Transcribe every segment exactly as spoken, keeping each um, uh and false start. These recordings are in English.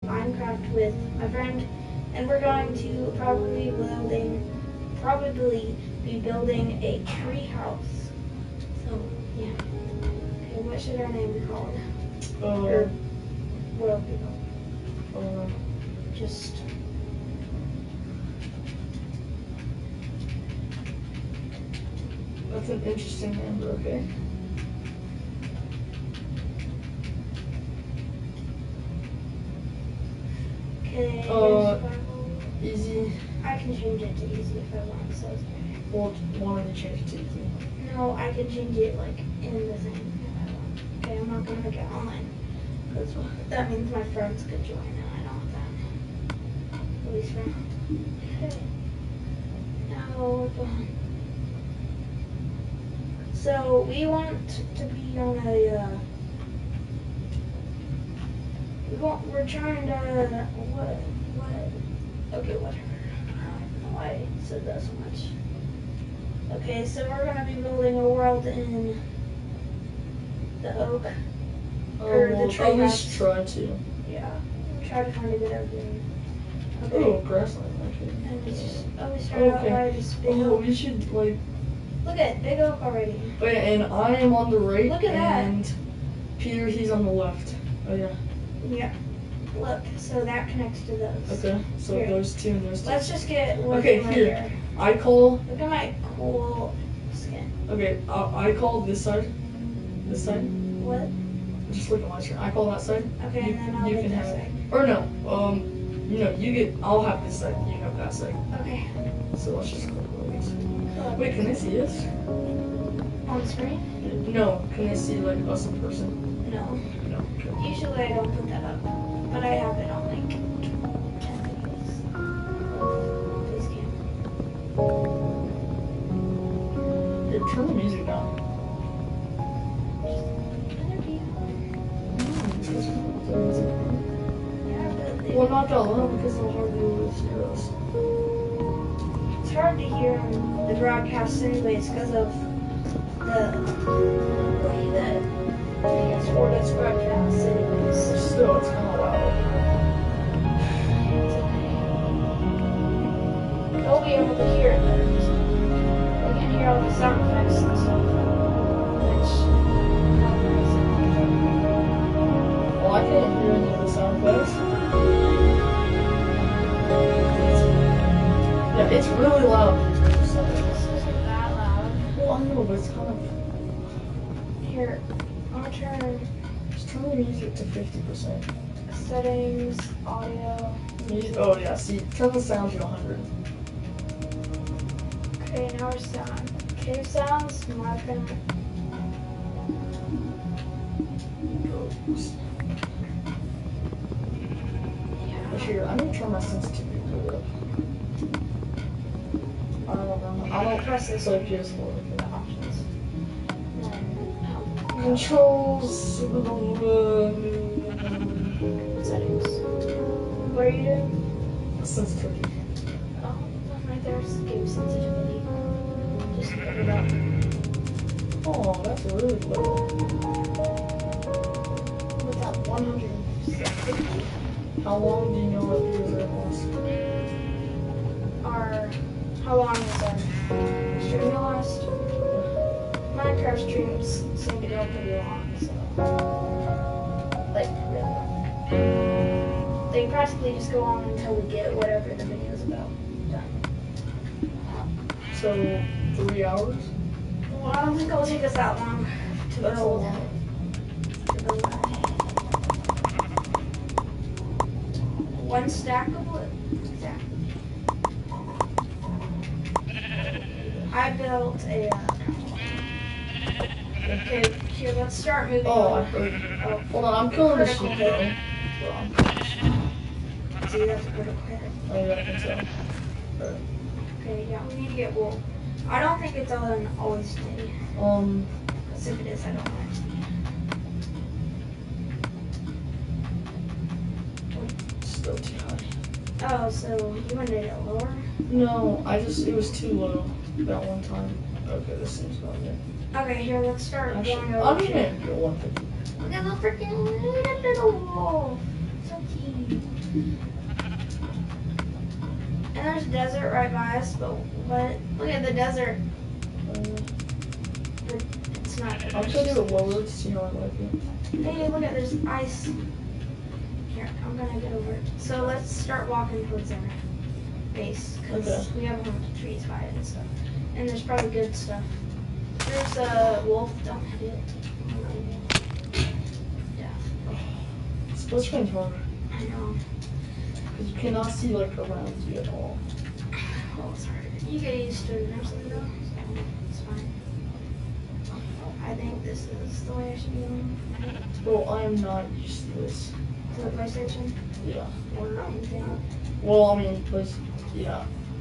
Minecraft with my friend, and we're going to probably building, probably be building a tree house. So yeah. Okay, what should our name be called? Uh, Or what will be called? uh, Just. that's an interesting name, but okay. Okay. Uh, survival. Easy. I can change it to easy if I want. So it's okay. Well, why don't you change it to easy? No, I can change it like in the thing if I want. Okay, I'm not gonna make it online. Because that means my friends could join and I don't want that. At least for now. Okay. Now we're going. So we want to be on a uh, we want we're trying to what what okay, whatever. I don't know why I said that so much. Okay, so we're gonna be building a world in the oak. Oh, Or the well, tree at least house. try to. Yeah. Try to find a good opening. Okay. Oh, grassland, actually. And we just always start out Okay. by just big Oh, oak. we should, like, Look at big oak already. oh yeah, and I am on the right, Look at that. and Peter, he's on the left. Oh yeah. Yeah. Look, so that connects to those. Okay, so Here. those two and those two. Let's just get one Okay, right here. here. I call, Look at my cool skin. okay, I, I call this side, this side. What? Just look at my screen. I call that side. Okay, you, and then I'll you get can that have side. Or no, um, you know, you get, I'll have this side, you have that side. Okay. So let's just click one of these. Cool. Wait, can they see this? On the screen? No, can they see like us in person? No. No. Okay. Usually I don't put that up. But I have it on like ten videos. Please can. Here, turn the music down. Yeah, but they- Well, not that loud because they'll hardly really hear us. it's hard to hear on the broadcast anyways because of the way that I guess Florida's broadcast anyways. Still, it's kind of loud. It's okay. They'll be able to hear it better. They can hear all the sound effects and stuff. Which Well, I can't hear any of the sound effects. Yeah, it's really loud. so this isn't that loud. Well, I know, but it's kind of. Here, I'm gonna turn Just turn the music to fifty percent. settings, audio. Music, oh yeah, see, turn the sound to one hundred. Okay, now we're sound. Cave sounds, my favorite. But here, I'm gonna turn my sensitivity really up. I don't know. I don't Press this play one. P S four. The options. And Controls. settings. What are you doing? Sensitivity. Oh, right there's game sensitivity. Just put it up. Oh, that's really low. With that one hundred fifty. How long do you know what your rate was? Our, how long is our stream gonna last? Minecraft streams seem to go pretty long, so. Like, really long. They practically just go on until we get whatever the video's about done. So, three hours? Well, I don't think it'll take us that long to That's a build. lot. To build that. One stack of wood. Exactly. I built a. Uh, okay, here, let's start moving Oh, I on. heard. Oh, Hold on, I'm killing the Critical sheep hit. though. see, that's a critical hit. Oh yeah, I think so. Alright. Okay, yeah, we need to get wool. I don't think it's on always day. Um, Because if it is, I don't want it. still too high. Oh, so you wanted it lower? No, I just, it was too low that one time. Okay, this seems about good. Okay, here, let's start Actually, going I'm over just here. gonna go one fifty. Look at the freaking little wall. So cute. And there's a desert right by us, but what? Look at the desert. But it's not. I'll try to do it lower to see how I like it. Hey, look at there's ice. Here, I'm gonna get over it. So let's start walking towards our base because Okay. we have a bunch of trees by it and stuff. And there's probably good stuff. There's a wolf. Don't hit it. Yeah, Split screen's harder I know. because you cannot see like around you at all. Well, it's hard. You get used to it eventually, though. So it's fine. I think this is the way I should be going. Well, I am not used to this. To the PlayStation Yeah. or anything. Well, I mean, place. Yeah.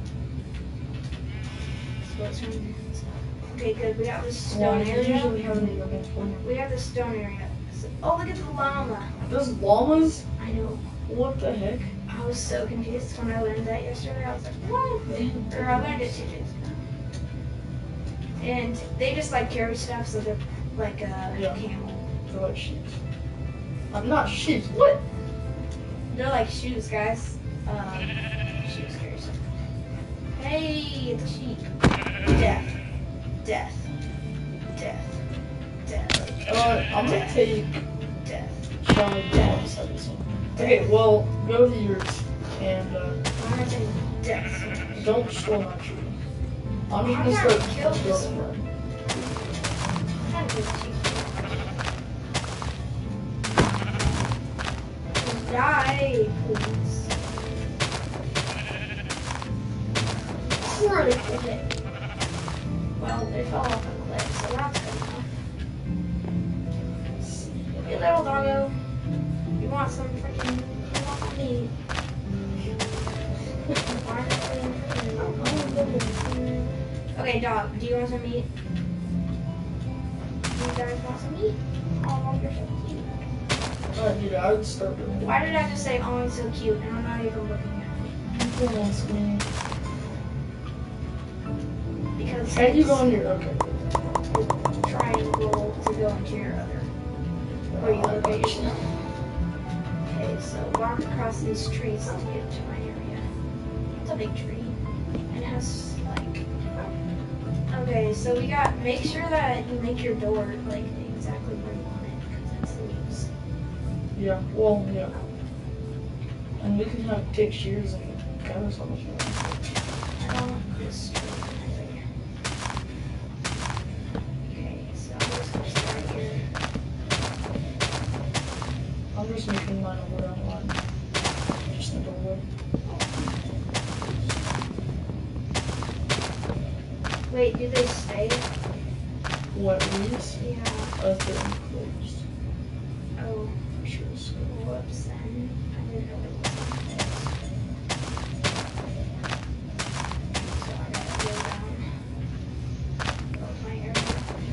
Split screen and stuff. Okay, good. We got this Well, stone area. usually have any of it. We have the stone area. So- oh, look at the llama. Those llamas? I know. What the heck? I was so confused when I learned that yesterday. I was like, what? Or I learned it two days ago. And they just like carry stuff, so they're like a Yeah. camel. They're like sheep. I'm not sheep. What? They're like shoes, guys. Um, shoes carry stuff. Hey, it's a sheep. Death. Death. Death. Death. Uh, I'm gonna take Death. Charlie down beside this one. Okay, well, go to yours and uh, I'm gonna take death. don't destroy my tree. I'm I'm just gonna trying start to kill this building one. one. I'm trying to kill the sheep. Die, please. Critical hit. Well, they fell off a cliff, so that's good enough. Hey, little doggo. You want some freaking? You want meat? Why not freaking- Okay, dog. Do you want some meat? You guys want some meat? Oh, you're so cute. Alright, dude, I would start building. Why did I just say, oh, he's so cute, and I'm not even looking at Go on screen. it? Because And you it's go on your okay. the triangle to go into your other, where you locate yourself. Okay, so walk across these trees to get to my area. It's a big tree, and it has, like, okay, so we got, make sure that you make your door, like, exactly where you want it, because that's the leaves. Yeah, well, yeah. And we can have take shears and gather so much more. I don't want this tree either. Okay, so I'm just gonna start here. I'm just making mine a wood outline. Just a doorway. Wait, do they stay? What leaves? Yeah. Uh, they're enclosed. Oh, For sure. So. whoops then. I didn't know it was like this. So I gotta go down. Build my area.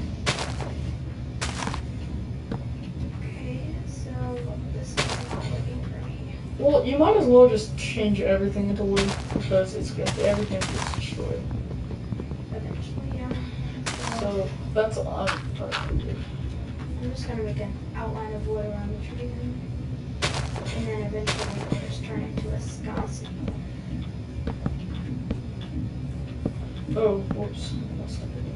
Okay, so this is not working for me. Well, you might as well just change everything into wood because it's good. Everything gets destroyed. Eventually, yeah. So that's all I'm trying to do. I'm just gonna make an outline of wood around the tree then. And then eventually I'll just turn it into a sky city. Oh, whoops. That's not good.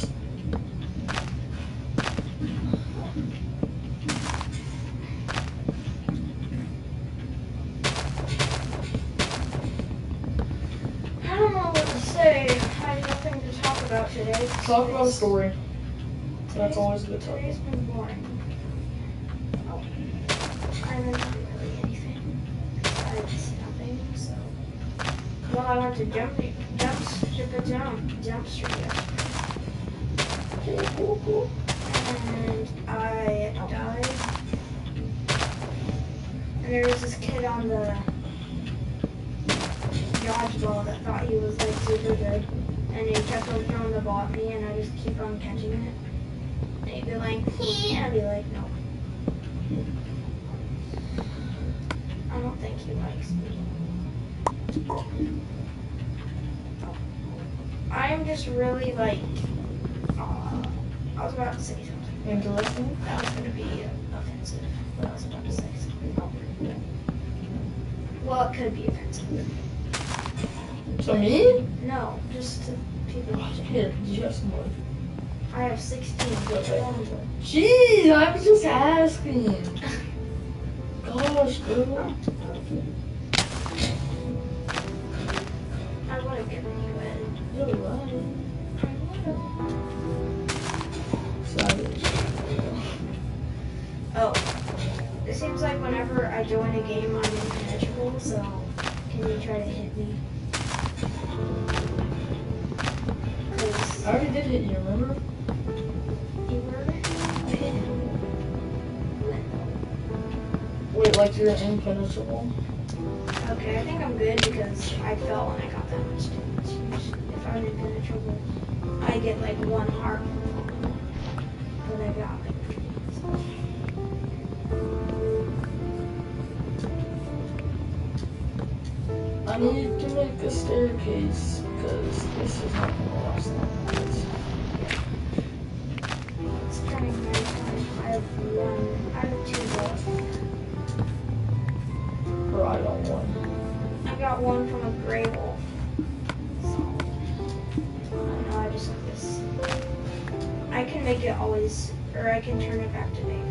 I don't know what to say. I have nothing to talk about today. Talk about a story. That's Today's- always a good topic. Today's been boring. Oh. I haven't done really anything besides nothing, so. Well, I went to jump, jump, jump, jump, jump street yesterday. Cool, cool, cool. And I died. And there was this kid on the dodgeball that thought he was like super good. And he kept on throwing the ball at me and I just keep on catching it. And he'd be like, "Hee," and I'd be like, no. I don't think he likes me. I am just really like, uh, I was about to say something. Interesting. That was going to be uh, offensive, what I was about to say. So. Well, it could be offensive. To me? No, just to people watching. Here, do you have some wood? I have sixteen. Okay. Only wood. Jeez, I was just asking. Gosh, girl. I would have given you it. You're right. Savage. Oh, it seems like whenever I join a game, I'm impenetrable. So, can you try to hit me? Cause I already did hit you, remember? you were. Wait, like you're impenetrable? Okay, I think I'm good because I fell and I got that much damage. If I'm impenetrable, I get like one heart from falling. But I got like three. I need to make a staircase because this is not going to last long. It's turning night time. I have one. I have two left. Or I don't want. I got one from a gray wolf. So, I don't know, I just like this. I can make it always, or I can turn it back to day.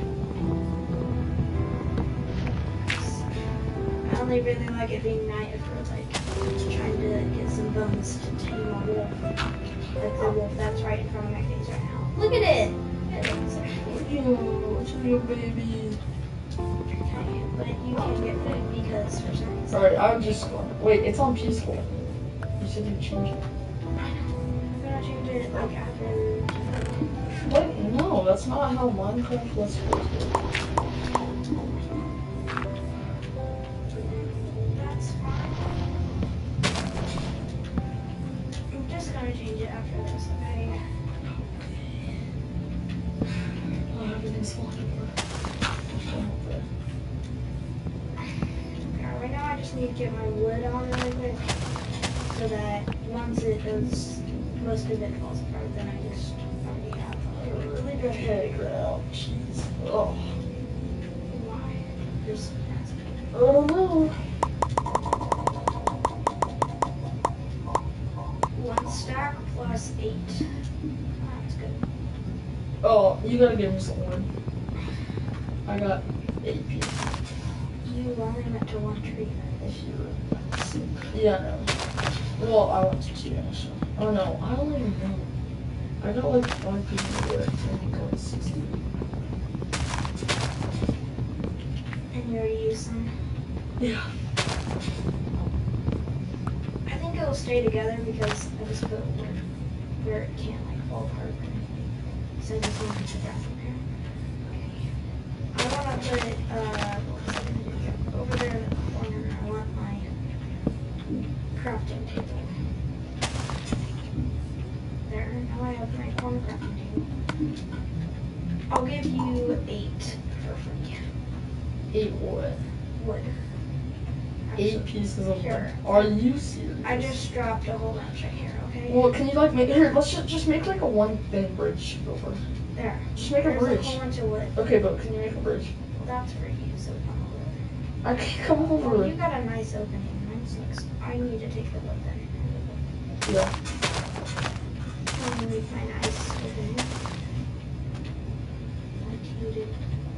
I only really like it being night if we're like trying to get some bones to tame a wolf. Like the wolf that's right in front of my face right now. Look at it! Look at it. You, what's your baby? Okay, but you can't get food because for some reason. Sorry, I was just going. Wait, it's on peaceful. You said you'd change it. I'm gonna change it like after. What? No, that's not how Minecraft was supposed to. That's fine. I'm just gonna change it after this, okay? Oh, everything's falling apart. Okay, right now I just need to get my wood on really quick so that once it does, most of it falls apart, then I just already have a really The good heck out. Jeez. Oh. Why? Just I don't know. one stack plus eight. That's good. Oh, you gotta give me some wood. I got eight pieces. You only went to one tree. If you were sick. Yeah, I know. Well, I went to two, so. Oh no, I don't even know. I got like five pieces of wood. I think like sixty. And you're using. Yeah. I think it'll stay together because I just put wood where it can't like fall apart or anything. So I just want to put that from there. Okay. I want to put it, uh, what was I gonna do here? Over there in the corner. I want my crafting table. There. Now I have my corner crafting table. I'll give you eight for free. Eight wood. Wood. Eight Actually, pieces of wood. Here. Are you serious? I just dropped a whole bunch right here, okay? Well, can you like make here? Let's just just make like a one thin bridge over. There. Just make a There's bridge. a whole bunch of wood. Okay, but can you make a bridge? Well, that's for you, so come over. I can't come Well, over. you got a nice opening. Mine sucks. I need to take the wood then. Yeah. Let me make my nice opening. Like you did.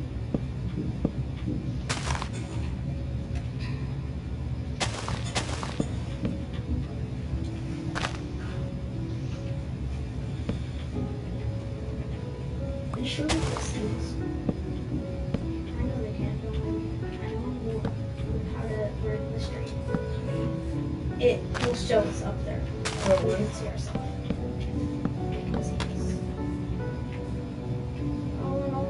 Are you sure that this is? I know they can't do it. I know how to work the street. It will show us up there. Oh, We really? can see ourselves. We can see us. Oh no.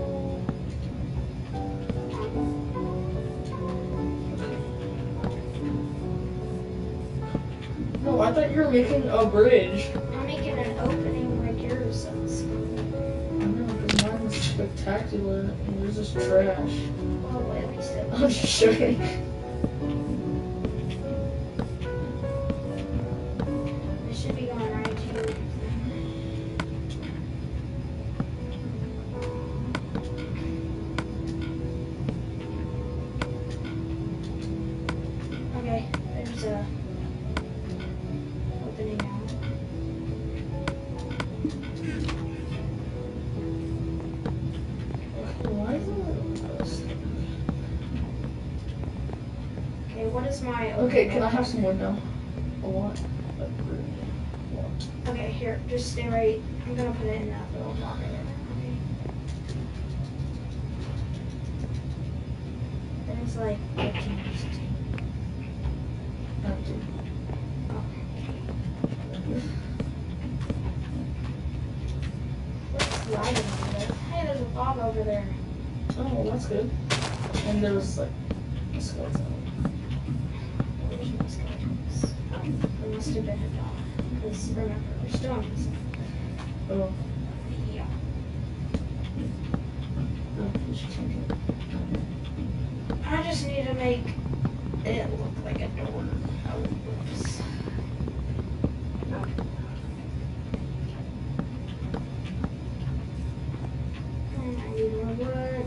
No, I thought you were making a bridge. I'm making an opening like yours does. I know, because mine was spectacular and yours is trash. Well, at least it I'm just joking. It should be going right here. Okay, to opening out. Why is it? Okay, what is my Okay, can I have some wood now? A lot. Like, really, a lot. Okay, here, just stay right. I'm gonna put it in that little block right there. Okay. There's like fifteen. Empty. What's lagging over there? Hey, there's a log over there. Oh, well, that's good. And there was like a skeleton. There's no skeletons. Oh, it must have been a dog. Because remember, we're still on this. Oh. Yeah. Oh, we should change it. I just need to make it look like a door. Oh, whoops. And I need more wood.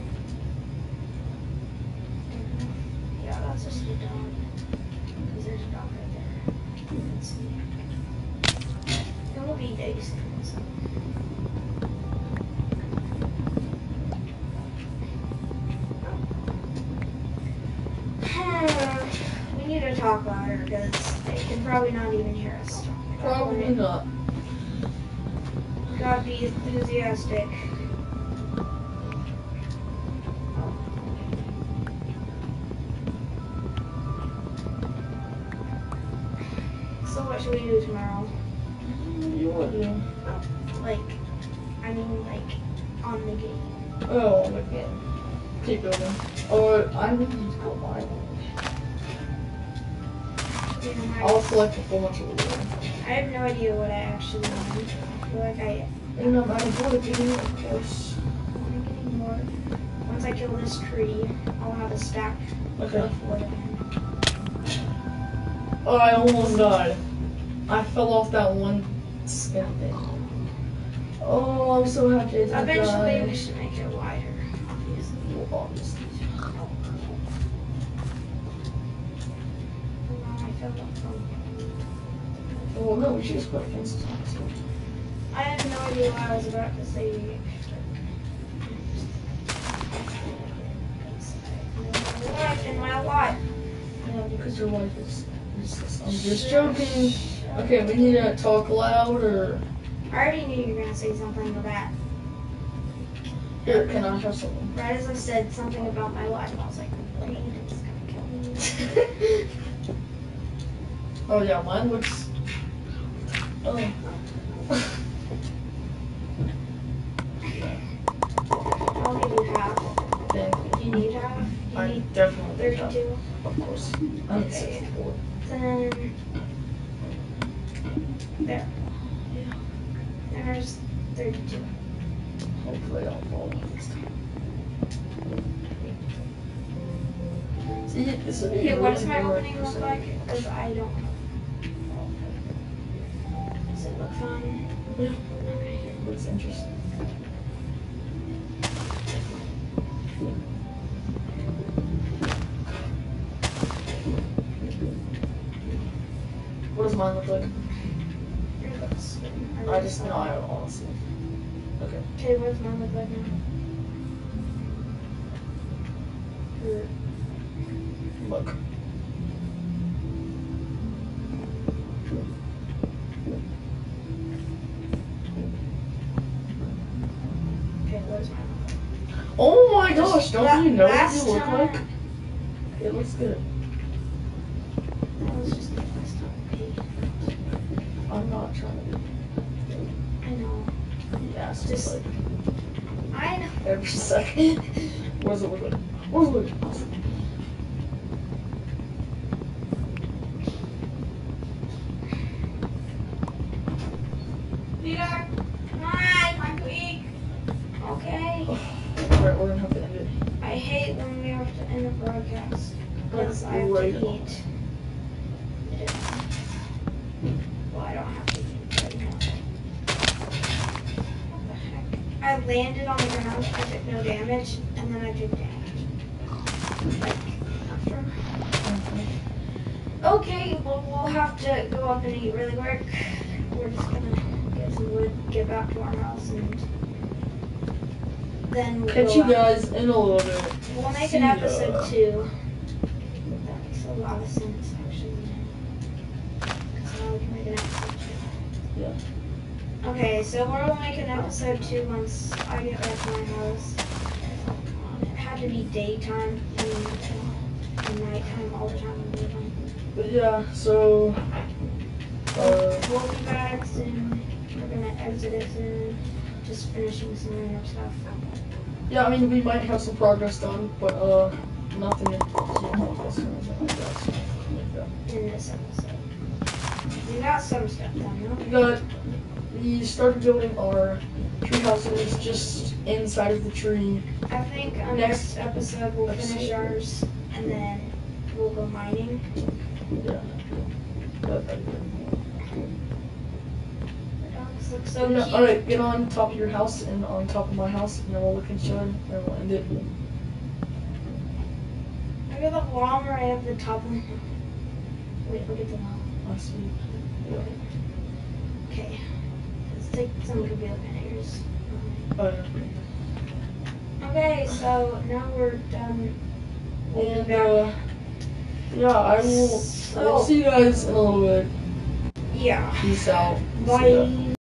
Yeah, that's just the dog. Because there's a dog right there. You can see. It will be day soon, so. We need to talk louder because they can probably not even hear us. Probably not. Gotta be enthusiastic. So what should we do tomorrow? You would do. Like, I mean like, on the game. Oh, okay. Keep building. Or I need to go mine. You know, my- I'll select a whole bunch of wood. I have no idea what I actually want. I feel like I And no matter what it is, of course. I'm getting more. Once I kill this tree, I'll have a stack Okay. of wood again. Oh, I almost died. I fell off that one skin thing. Oh, I'm so happy I didn't Eventually, die. we should make it wider. Obviously. Well, obviously. Oh, I fell off from. Well, no, we should just put a fence on it. I have no idea what I was about to say. Life in my life. Yeah, because your wife is useless. I'm just joking. Okay, we need to talk louder. I already knew you were gonna say something about that. Here, can I have something? Right as I said something about my life, I was like, rain is gonna kill me. Oh yeah, mine looks. Oh. I'll give you half. Thank You need half? You I need definitely need that. thirty-two? Of course. I need Okay. sixty-four. Then there. There's thirty-two. Hopefully I'll fall this time. See, this would be Okay, a what does really my hard opening look percent. like? Because I don't know. Does it look fun? Yeah, Okay. looks interesting. What does mine look like? It looks good. I just know, I honestly. Okay. Okay, what does mine look like now? Or- Look. Okay, what does mine look like? Oh my gosh, don't La- you know what last you look time- like? It looks good. That was just the last time. I'm not trying to be. I know. Yeah, it's Just- just like I know. every second. What does it look like? What does it look like? Peter, hi, I'm weak. Okay. Alright, we're gonna have to end it. I hate when we have to end the broadcast because I have Right. to eat. Yeah. Well, I don't have to eat right now. What the heck? I landed on the ground, I took no damage, and then I took damage. Like, after. Okay, well, we'll have to go up and eat really quick. We're just gonna get some wood, get back to our house, and then we'll Catch go you out. guys in a little bit. We'll make See an ya. episode two. That makes a lot of sense, actually. Because now we can make an episode two. Yeah. Okay, so we'll make an episode two once I get back to my house. It had to be daytime and, and nighttime all the time. All the time. But yeah, so uh, We'll be back soon. We're gonna exit it soon. Just finishing some random stuff. yeah, I mean we might have some progress done, but uh, nothing in progress or anything like that. So, like that. In this episode. We got some stuff done, We though. got we started building our tree houses just inside of the tree. I think on Next next episode we'll episode. finish ours and then we'll go mining. Yeah. But, uh, Dogs look so yeah, cute. alright, get on top of your house and on top of my house, and then we'll look at each other and we'll end it. Look at the llama right up the top of the hill. Wait, look at the llama. I see. Yeah. Okay. Let's take some computer pictures. Oh, yeah. Okay, so now we're done. We'll be And back. uh, yeah, I will. So- I'll see you guys in a little bit. Yeah. Peace out. See ya. Bye.